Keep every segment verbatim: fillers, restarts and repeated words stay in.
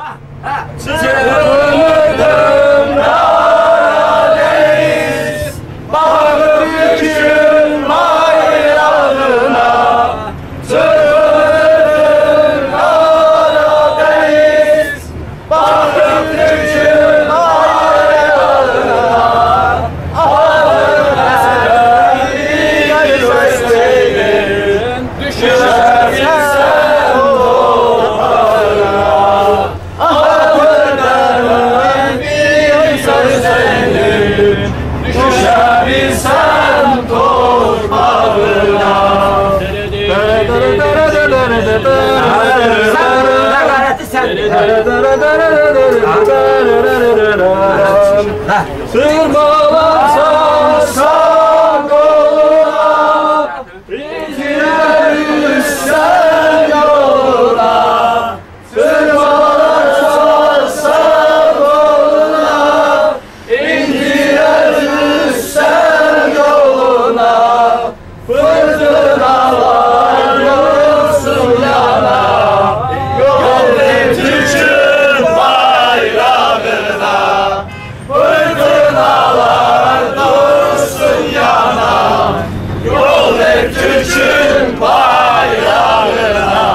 Çığırdım Karadeniz, bakıp Türk'ün bayrağına. Çığırdım Karadeniz, bakıp Türk'ün bayrağına. Ağırına bir gösterin, düşersen toprağına. Ağırına bir gösterin, düşersen toprağına. Tırmalarsan koluna, izine düşsen yoluna. Tırmalarsan koluna, izine düşsen yoluna. Fırtınalar yolsun yana, yol ver Türk'ün bayrağına. Fırtınalar dursun yana, yol ver Türk'ün bayrağına.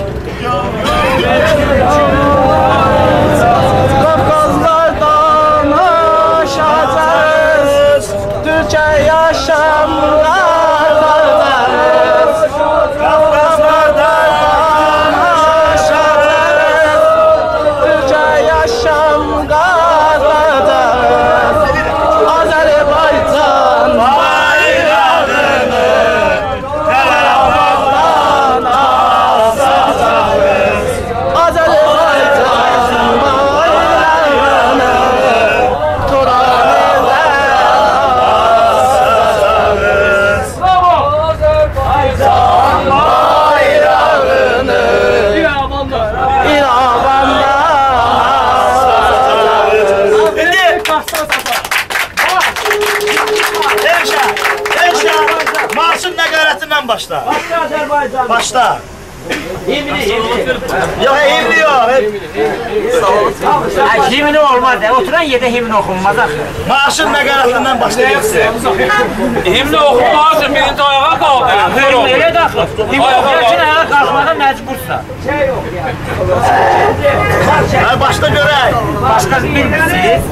Kafkaslardan aşacağız, Türkçe yaşamlarlarız. Kafkaslardan aşacağız, Türkçe yaşam kararlarız. Azerbaycan bayrağını Karabağ'dan asacağız. Azerbaycan bayrağını Turan'dan asacağız. Azerbaycan bayrağını İravan'dan asacağız. Şimdi Erşah, Erşah, marşın nəqarətindən başla. Başla Azerbaycan. Başla. Himni, himni. Yok, himni yok. Himni olmaz. Oturan yerde himni okunmaz. Marşın nəqarətindən başlayırsın. Himni oxumaq üçün birinci ayağa qaldı. Himni elə daxil. Himni okunmaq üçün ayağa qalxmağa məcbursa. Hadi başla görək. Başqa bilmirsiniz.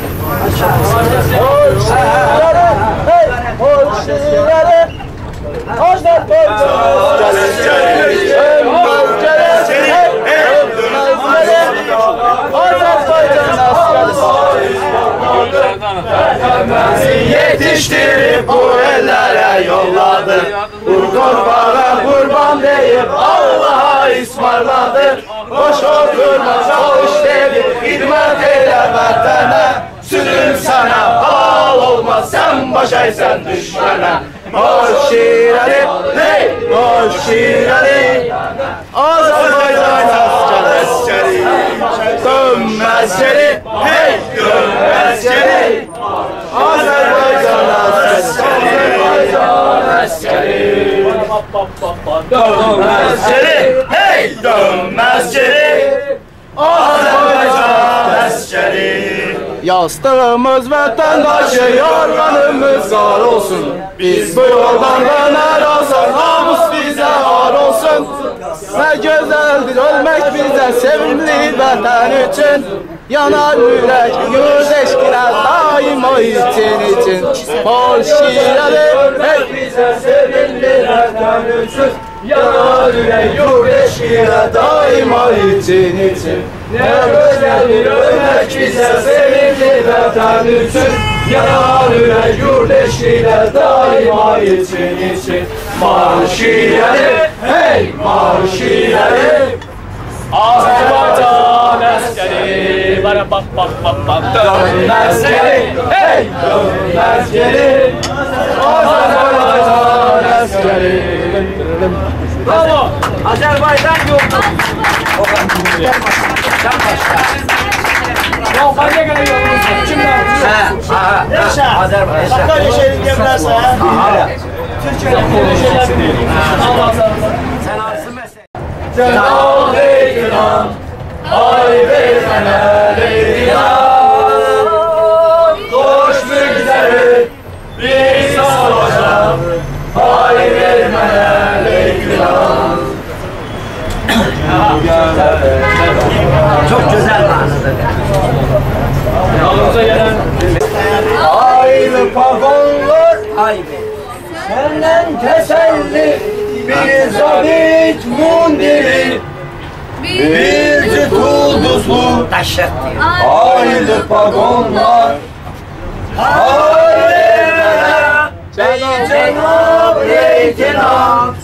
Yetiştirip bu ellere yolladı. Bu torbağa kurban deyip Allah'a ısmarladı. Boş oturma çalış dedi, hizmet eyle vatana. Sürüm sana hal olmaz, sen başaysan düşmana. Hoş şirali, hey, hoş şirali. Azerbaycan askeri, dönmez geri, hey, dönmez geri. Azerbaycan askeri, askeri. Dönmez geri, hey, dönmez geri. Azerbaycan askeri. Yastığımız vatandaşı, yorganımız zar olsun. Biz bu yoldan dönersen namus bize var olsun. Ne güzeldir ölmek bize sevimli vatan için. Yanar yürek yurt eşkine daima için için. Hoş şiirleri hep bize sevimli vatan için. Yanar yürek yurt eşkine daima için için. Ne güzeldir ölmek bize sevimli vatan için. Yanar yürek yurt eşkine daima için için. Marşileri hey marşileri. Azerbaycan askeri, bara bak bak bak bak. Dönmez geri, hey dönmez geri. Azerbaycan askeri. Bravo. Azerbaycan yok. Sen başla. Ya buraya geliyorsunuz. Kimler? Ha, Erşah, Azerbaycan. hatta bir şey diyebilirsin. Türkiye'nin böyle şeyler biliyor. Sen arsın mesela. Cenab-ı İkram, Ay vermene Leylan, hoş müjdeli bir savaşa. Ay vermene Leylan. Çok güzel manada. Yalnız'a gelen ayrı pagonlar, Ay be. senden teselli bir zabit mundiri, bir cütuduzlu Taşak diyor. ayrı pagonlar. Ayrı bey cenab leytinat,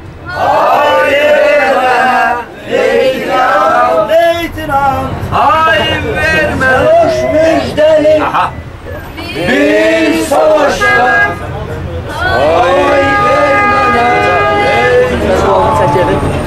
ayrı leytinat, Leytinat. Ay verme. hoş müjdeli Aha. bir savaşta. Ay vermene leytinat.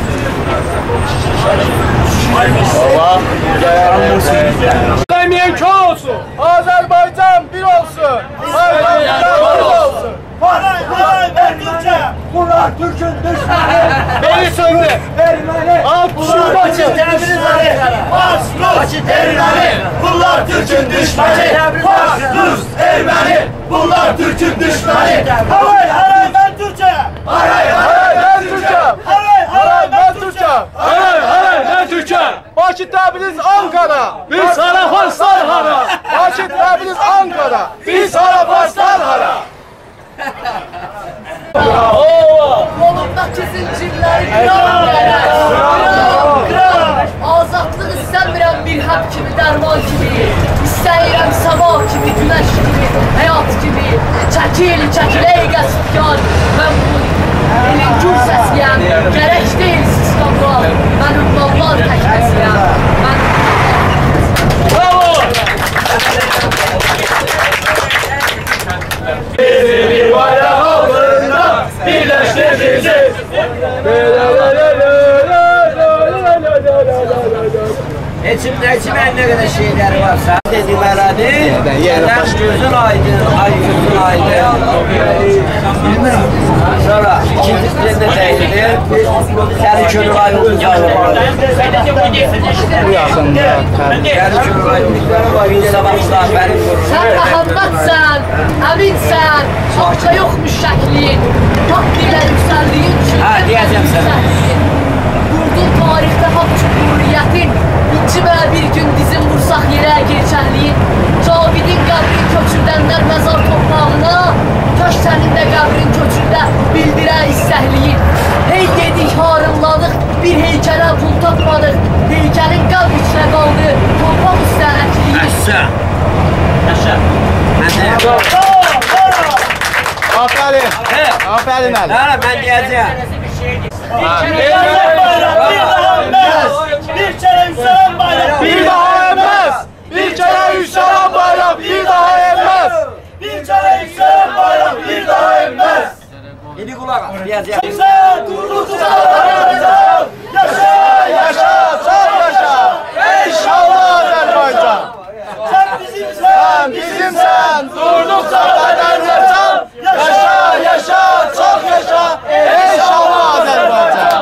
Demeyen kör olsun. Azerbaycan bir olsun. Azerbaycan bir olsun. Haray haray ben Türkçe. Bunlar Türk'ün düşmanı. Beni söndü. Ermeni. Alt şu başı. Bas Ermeni. Bunlar Türk'ün düşmanı. Bas Rus Ermeni. Bunlar Türk'ün düşmanı. Haray haray ben Türkçe. Haray haray ben Türk'üm. Haray haray ben Türkçe. Haray haray ben Türk'üm. Vakit abiniz Ankara. Biz Sarafastan hara. Vakit abiniz Ankara. Biz Sarafastan hara. Kolumdaki zincirler kıran yere, kıran, kıran. Azadlık istəmirəm bir həb kimi, dərman kimi. İstəyirəm sabah kimi, güneş gibi, hayat gibi. Çəkil, çəkil ey qəsbkar. Mən bu elin gür səsliyəm. Gərək deyil sistemlar. Mən ünvanlar təkməsiyəm. Mən Bizi bir bayrak altında birleştireceğiz. Neçim neçim ne kadar şeyler varsa dedim herhalde. Neden gözün aydın, ay gözün aydın. Sonra ikincisinde değildi. Seni körü aydın canlı vardı. Bu yakında. Seni körü aydın. Bir sabahlar benim korun. Sen Muhammedsen, eminsen, parça yokmuş şeklin. Takdirle yükseldiğin için. Ha, diyeceğim sana. Vurdun tarihte hak cumhuriyetin. İçime bir gün dizim vursak yere geçerliğin. Cavidin qəbrin köçürdənlər məzar toprağına. Kaş sənin də qəbrin köçürdə bildirə istəkliyin. Hey dedik harınladıq, bir heykələ pul tapmadıq. Heykəlin qəbr içinə qaldı, torpaq üstə əkliyin. Aşağı. Aşağı. Aferin. Aferin Ali. Ha, ben diyeceğim. Bir kere yükselen bayrak. Bir daha emmez. Bir kere yükselen bayrak bir daha emmez. Bir kere yükselen bayrak bir daha emmez. Yedi kulak al, diyeceğim. Sen durursan Azerbaycan. Yaşa Yaşa, sağ yaşa. İnşallah Azerbaycan. Sen bizimsen. Sen bizimsen, durdukça Azerbaycan. Yaşa, yaşa, çok yaşa. İnşallah Azerbaycan.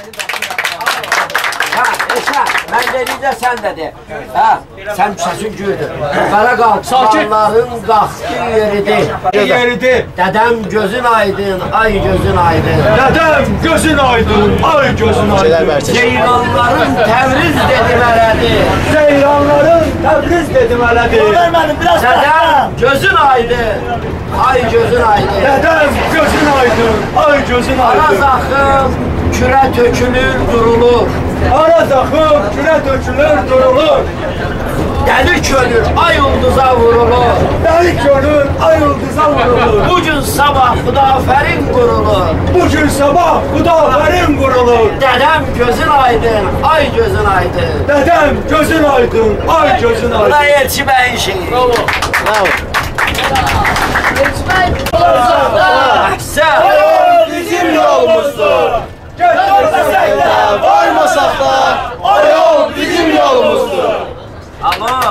Ha, yaşa. Ben dedi de sen dedi. Ha, sen sesin güldü. Kara kalkmanların kalktığı yeridir. Yeridir. Dedem gözün aydın, ay gözün aydın. Dedem gözün aydın, ay gözün aydın. Ceylanların Təbriz dedim elədi. Ceylanların Təbriz dedim elədi. Vermedim biraz Dedem daha. gözün aydın, ay gözün aydın. Dedem gözün aydın, ay gözün Araz aydın. axım, kürə tökülür, durulur. Araz axım, küre dökülür, durulur. Deli könül, ay ulduza vurulur. Deli gönül, ay yıldıza vurulur. Bugün sabah Xudaferin qurulur. Bugün sabah Xudaferin vurulur. Dedem gözün aydın, ay gözün aydın. Dedem gözün aydın, ay gözün Bu da aydın. Elçi Bey'in şeyi. Bravo. Geçmək olacaqlar. Əhsən. O bizim yolumuzdur. Götürmesek de, varmasak da, o yol bizim yolumuzdur. Ama.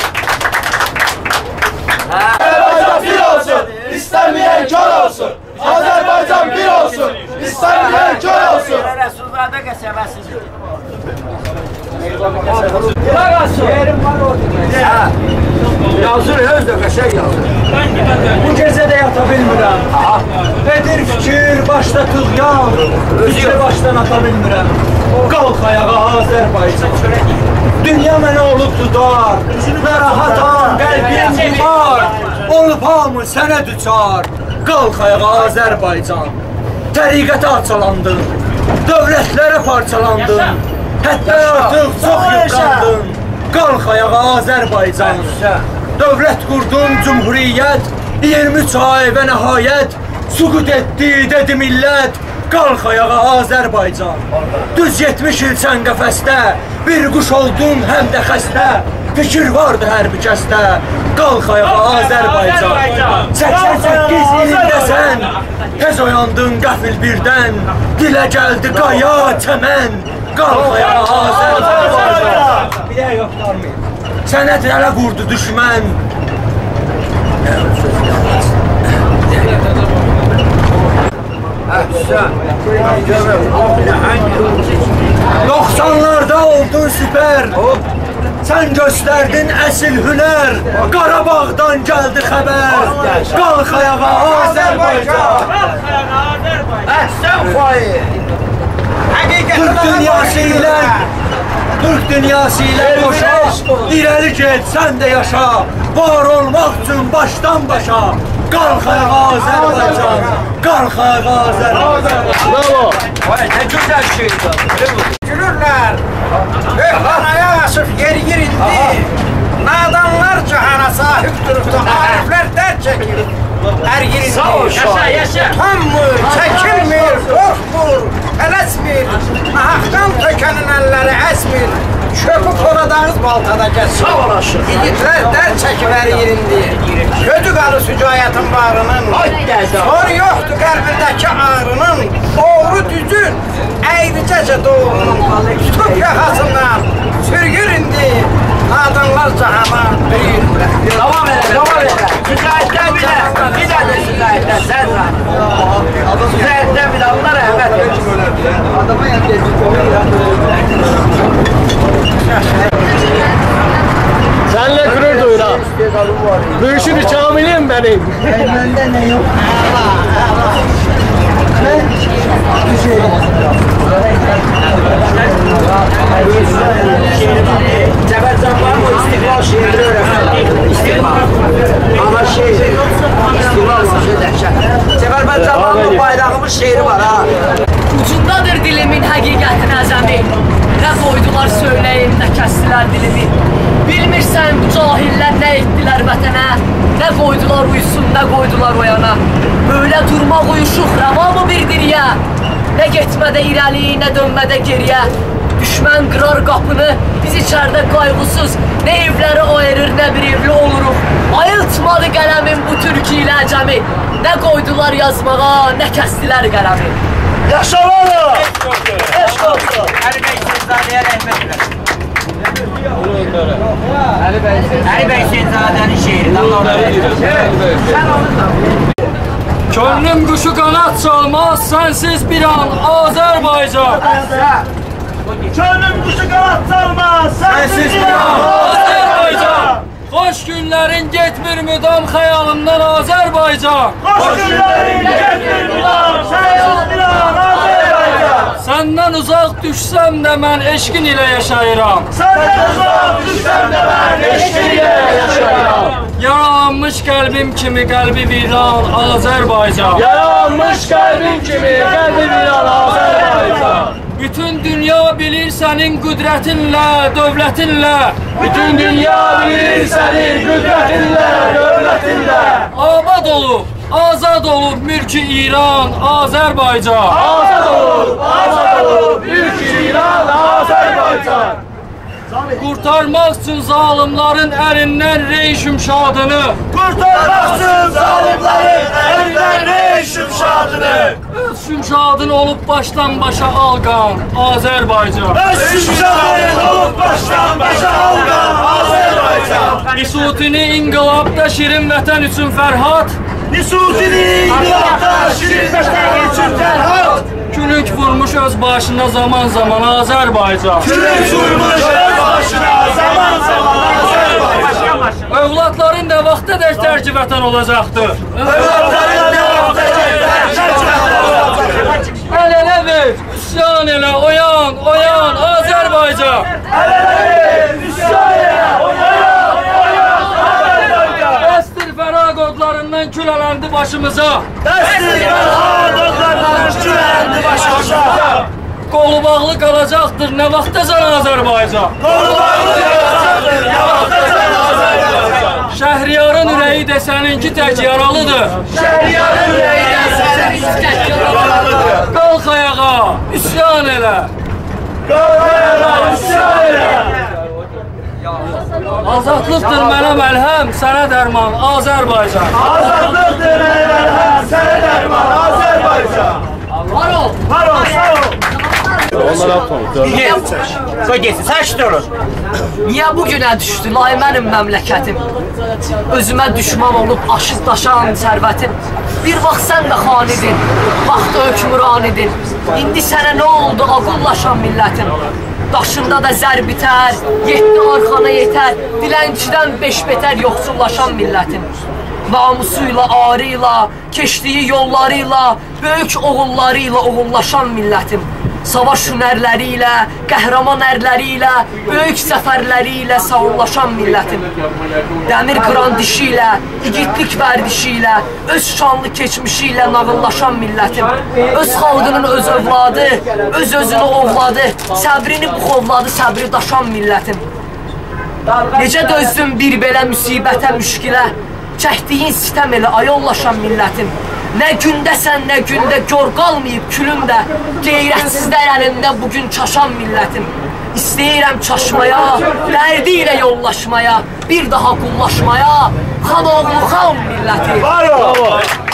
Azerbaycan bir olsun, istemeyen kör olsun. Azerbaycan bir olsun, istemeyen kör olsun. Resulzade qəsəbəsidir. Yerim var orada. Yazır, öz də qəşəng yazır. Bu gecə də yata bilmirəm. Edir fikir, başda tığyan, fikri başdan ata bilmirəm. Qalx ayağa Azərbaycan. Dünya mənə olub dudar, narahatam, qəlbim qimar. Olub hamı sənə düçar. Qalx ayağa Azərbaycan. Təriqətə açalandın, dövlətlərə parçalandın. Hətta artıq çox yıqandın. Qalx ayağa Azərbaycan. Dövlət qurdun, cumhuriyyət, iyirmi üç ay və nəhayət süqut etdi, dedi millət. Qalx ayağa Azərbaycan. Düz yetmiş il sən qəfəsdə, bir quş oldun həm də xəstə. Fikir vardı hər bir kəsdə. Qalx ayağa Azərbaycan. səksən səkkiz ilində sən tez oyandın qəfil birdən. Dilə gəldi qaya, çəmən. Qalx ayağa Azərbaycan. Bir də yoxlarmayın. Sənə dilə qurdu düşmən. doksanlarda oldun süper. Sən göstərdin əsil hünər. Qarabağdan gəldi xəbər. Qalx ayağa Azərbaycan. Əhsən faiz. Türk dünyası ilə Türk dünyası ilə boşa, irəli get, sən də yaşa. Var olmaq üçün başdan başa. Qalx ayağa Azərbaycan. Qalx ayağa Azərbaycan. Bravo. Vay, nə gözəl şeydir. Gülürlər, höhlanaya asıb yer yerindi. Nadanlar cihana sahib durubdu, ariflər dər çəkir. Hər yerindi. Sağ ol, yaşa, yaşa. Utanmır, çəkilmir, qorxmur, tələsmir. Nahaqdan tökənin əlləri əsmir. Köpü poladağız baltada gəlsin. Sağ olasın. İgidlər dər çəkib hər yerindi. Kötü qalı sücayətin barının. Sor yoxdur qəlbindəki ağrının. Doğru düzün, əyricəcə doğrunun. Tutub yaxasından, sürgür indi. Nadınlar cahana büyürlər. Davam elə, davam elə. Sücayətdən bir də, bir də də sücayətdən, sən sən. Sücayətdən bir də, Allah rəhmət verir. Adama yan geçip Seninle gurur duyuram. Bu işin kamilim benim. Bende ne yok? Ben bir şey Cəbər Cabbar mı? İstiqlal şeiri öyrəsin. İstiqlal. Ama şey, İstiqlal sözü dəhşət. Cəbər Cabbar'ın bayrağımız şeiri var ha. Ucundadır dilimin həqiqətin əzəmi. Nə qoydular söyləyim, nə kəstilər dilimi. Bilmirsən bu cahillər nə etdilər vətənə. Nə qoydular uyusun, nə qoydular oyana. Böyle durmaq uyuşuq, rəva mı bir diriyə? Nə getmədə irəli, nə dönmədə geriyə. Düşmən qırar qapını, biz içərdə qayğısız. Nə evləri ayırır, nə bir evli oluruq. Ayıltmadı qələmin bu türkü ilə əcəmi. Nə qoydular yazmağa, nə kəstilər qələmi. Yaşaları! Eşq olsun. Əli bəy Senzadəyə rəhmət eləsin. Əli bəy Senzadənin şeiri. Sən onu da. Könlüm quşu qanat çalmaz, sənsiz bir an Azərbaycan. Könlüm kuşu kanat salmaz, sensiz bir an Azərbaycan. Xoş günlərin getmir müdam xəyalımdan Azərbaycan. Hoş günlerin getir bulan, sensiz bir an Azerbaycan. Səndən uzaq düşsəm də mən eşqin ilə yaşayıram. Senden uzak düşsem de ben eşkin ile yaşayam. Yaralanmış qəlbim kimi qəlbi viran Azərbaycan. Yaralanmış kalbim kimi kalbi viran Azerbaycan. Bütün dünya bilir sənin qüdrətinlə, dövlətinlə. Bütün dünya bilir senin kudretinle, devletinle. Abad olub, azad olub mülkü İran, Azərbaycan. Azad olup, azad olup, Türk İran, Azerbaycan. Qurtarmaq üçün zalimların əlindən rey şümşadını. Kurtarmaksın zalimlerin elinden ne şımşadını. Öz şümşadın olub başdan başa alqan, Azərbaycan. Öz şımşadın olup baştan başa algan Azerbaycan. Nisutini inqilabda şirin vətən üçün Fərhad. Nisutini inqilabda şirin vətən üçün Fərhad. Külünk vurmuş öz öz başına zaman zaman Azərbaycan. Kürek vurmuş öz başına zaman zaman Azərbaycan. Övladların nə vaxta dək tərki vətən olacaqdır? Övladların nə vaxta dək tərki vətən olacaqdır? Əl ələ ver, üsyan elə, oyan, oyan, Azərbaycan. Əl ələ ver, üsyan elə, oyan, oyan, Azərbaycan. Dəstir fəraq odlarından kül ələndi başımıza. Dəstir fəraq odlarından kül ələndi başımıza. Qolu bağlı qalacaqdır, nə vaxtacan Azərbaycan. Qolu bağlı qalacaqdır, nə vaxtacan Azərbaycan. Şəhriyarın ürəyi də səninki tək yaralıdır. Şəhriyarın ürəyi də səninki tək yaralıdır. Qalx ayağa, üsyan elə. Qalx ayağa, üsyan elə. Azadlıqdır mənə məlhəm, sənə dərman, Azərbaycan. Azadlıqdır mənə məlhəm, sənə dərman, Azərbaycan. Var ol. Var ol, sağ ol. Onlara atmamış. Niye? Söyle geçsin, sakit olun. Niyə bu günə düşdü lay mənim məmləkətim? Özümə düşman olub aşıb daşan sərvətim. Bir vaxt sən də xan idin, vaxtda hökmüran idin. İndi sənə nə oldu ağıllaşan millətim? Daşında da zər bitər, yetdi arxana yetər, dilənçidən beş betər yoxsullaşan millətim. Namusuyla, arıyla, keçdiyi yollarıyla, böyük oğullarıyla oğullaşan millətim. Savaş hünərləri ilə, qəhrəman ərləri ilə, böyük zəfərləri ilə savunlaşan millətim. Dəmir qıran dişi ilə, igidlik vərdişi ilə, öz şanlı keçmişi ilə nağıllaşan millətim. Öz xalqının öz övladı, öz özünü ovladı, səbrini buxovladı, səbri daşan millətim. Necə dözdün bir belə müsibətə, müşkilə, çəkdiyin sitəm elə ayollaşan millətim. Nə gündəsən, nə gündə gör qalmayıb külümdə, qeyrətsizlər əlində bugün çaşan millətim. İstəyirəm çaşmaya, dərdi ilə yollaşmaya, bir daha qullaşmaya, xan oğlu xan milləti. Var ol.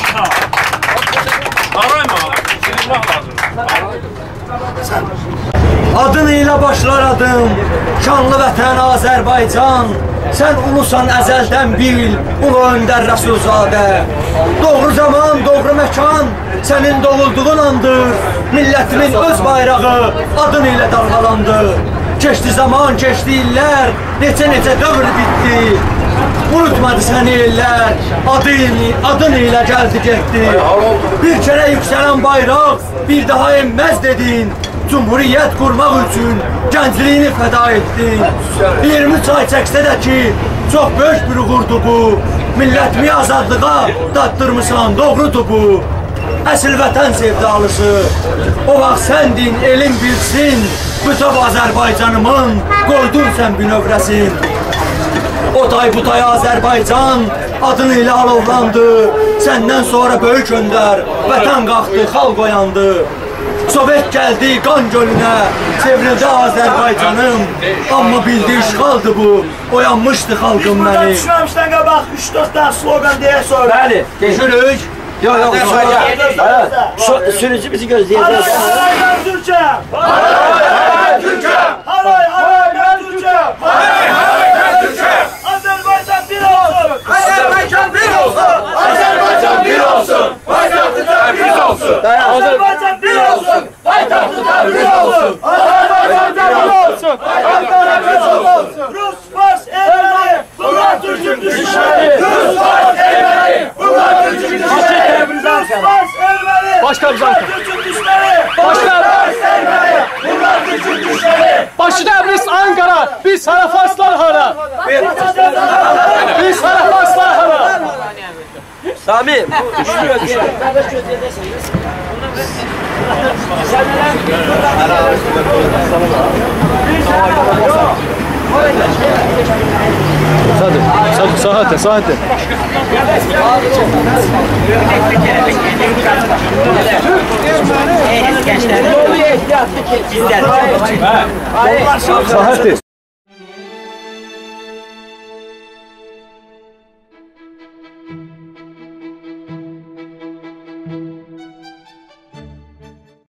Adın ilə başlar adım, şanlı vətən Azərbaycan. Sən ulusan əzəldən bil, ulu öndər Rəsulzadə. Doğru zaman, doğru məkan, sənin doğulduğun andır. Millətimin öz bayrağı adın ilə dalğalandı. Keçdi zaman, keçdi illər, neçə-neçə dövr bitdi. Unutmadı səni ellər, adın ilə gəldi getdi. Bir kərə yüksələn bayraq, bir daha enməz dedin. Cumhuriyyət qurmaq üçün gəncliyini fəda etdin. iyirmi çay çəksə də ki, çox böyük bir uğurdu bu. Millətimi azadlığa daddırmışsan, doğrudur bu. Əsl vətən sevdalısı, o vaxt səndin, elin bilsin. Bütöv Azərbaycanımın, qoydun sən bünövrəsin. O tay bu tay Azərbaycan adın ilə alovlandı. Səndən sonra böyük öndər, vətən qalxdı, xalq oyandı. Sovet gəldi qan gölünə, çevrildi Azərbaycanım. Amma bildi işğaldı bu, oyanmışdı xalqım Buradan mənim. düşməmişdən qabaq üç dörd dənə slogan deyə sonra. Bəli, geçirik. Yox, yox, yox. Sürücü bizi gözləyəcək. Haray mən Türkçe! Haray Türkçe! Haray haray mən Türkçe! Haray haray ben Türkçe! Azərbaycan bir olsun! Azerbaycan bir olsun! Azerbaycan bir olsun! Paytaxtı bir olsun! Azərbaycan bir olsun! Paytaxtı bir olsun! Azerbaycan bir olsun! Paytaxtı bir olsun! Rus, Fars, Erməni, bunlar Türk'ün düşmanı! Rus, Fars, Erməni! Bunlar Türk'ün düşmanı! Rus, Fars, Erməni! Başka bir bunlar Türk'ün düşmanı! Başka Fars, Erməni! Bunlar Türk'ün düşmanı! Başı Təbriz, Ankara! Biz hara Farslar hara! Biz hara Farslar hara! Sami, Saate, saate, saate. Saate.